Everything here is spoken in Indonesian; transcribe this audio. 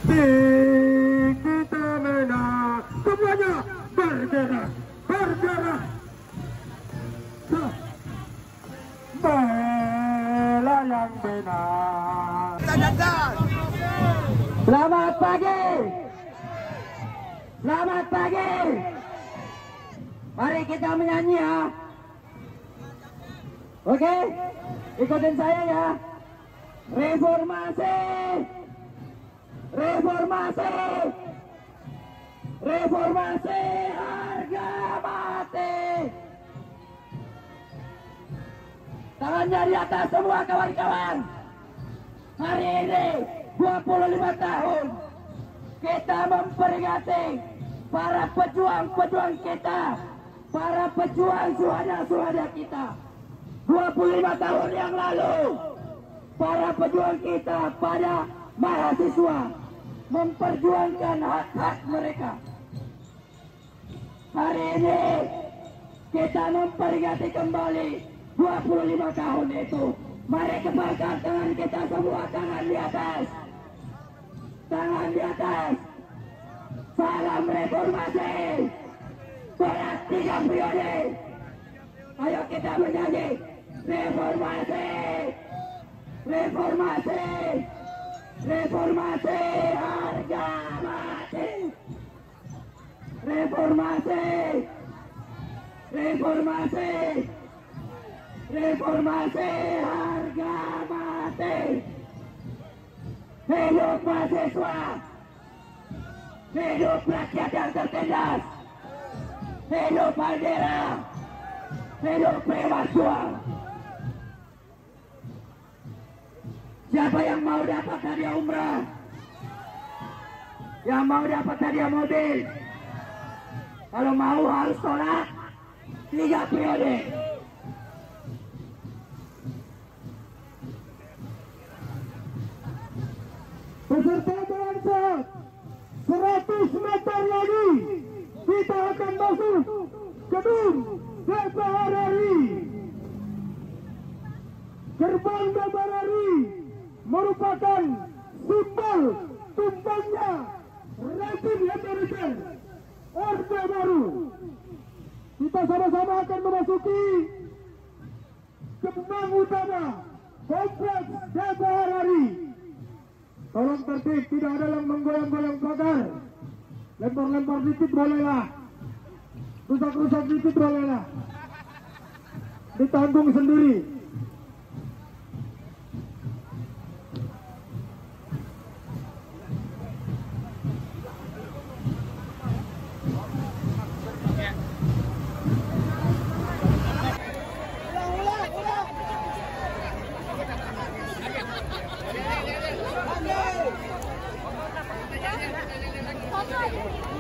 kita menang. Semuanya bergerak, bergerak. Bela yang benar. Selamat pagi. Selamat pagi. Mari kita menyanyi ya. Oke, ikutin saya ya. Reformasi, reformasi, reformasi, harga mati. Tangannya di atas semua kawan-kawan. Hari ini 25 tahun kita memperingati para pejuang-pejuang kita, para pejuang suhada-suhada kita. 25 tahun yang lalu para pejuang kita pada mahasiswa memperjuangkan hak-hak mereka. Hari ini kita memperingati kembali 25 tahun itu. Mari kebangkan tangan kita semua, tangan di atas. Tangan di atas. Salam reformasi. Berat 3 periode. Ayo kita menyanyi. Reformasi. Reformasi. Reformasi harga mati. Reformasi. Reformasi. Reformasi harga mati. Hidup mahasiswa. Hidup rakyat yang tertindas. Hidup bendera. Hidup mahasiswa. Siapa yang mau dapat hadiah umrah? Yang mau dapat hadiah mobil? Kalau mau harus tolak 3 periode. Peserta berangkat 100 meter lagi kita akan masuk gedung DPR RI. Gerbang DPR RI merupakan simbol tumbangnya rezim otoriter Orde Baru. Kita sama-sama akan memasuki gerbang utama kompleks DPR RI. Tolong tertib, tidak ada yang menggoyang-goyang pagar. Lempar-lempar dikit bolehlah. Rusak-rusak dikit bolehlah. Ditanggung sendiri. Foto.